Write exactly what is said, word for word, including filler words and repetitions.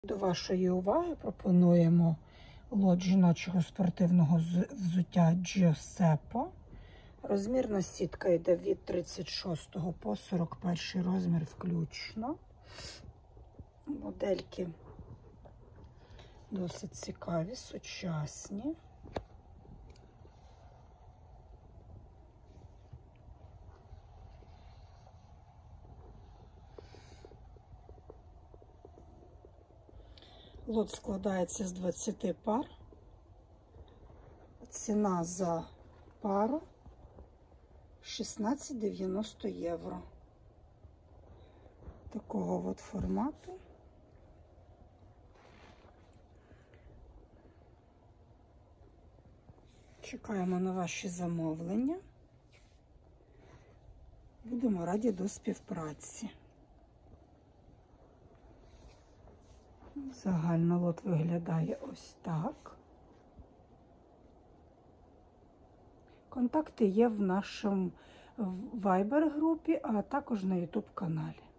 До вашої уваги пропонуємо лот жіночого спортивного взуття Giuseppe. Розмірна сітка йде від тридцять шостого по сорок перший розмір включно. Модельки досить цікаві, сучасні. Лот складається з двадцяти пар. Ціна за пару шістнадцять дев'яносто євро. Такого от формату. Чекаємо на ваші замовлення. Будемо раді до співпраці. Загально лот виглядає ось так. Контакти є в нашому вайбер-групі, а також на ютуб каналі.